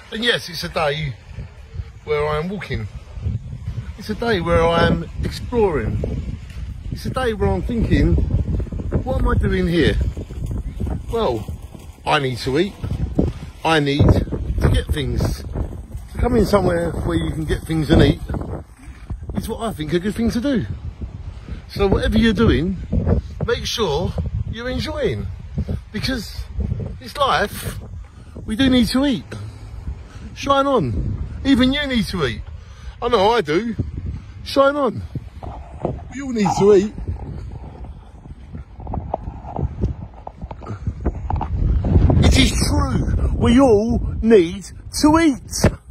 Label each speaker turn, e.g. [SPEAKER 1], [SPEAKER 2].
[SPEAKER 1] And yes, it's a day where I am walking. It's a day where I am exploring. It's a day where I'm thinking, what am I doing here? Well, I need to eat. I need to get things. To come in somewhere where you can get things and eat is what I think a good thing to do. So whatever you're doing, make sure you're enjoying. Because it's life, we do need to eat. Shine on. Even you need to eat. I know I do. Shine on. We all need to eat. It is true. We all need to eat.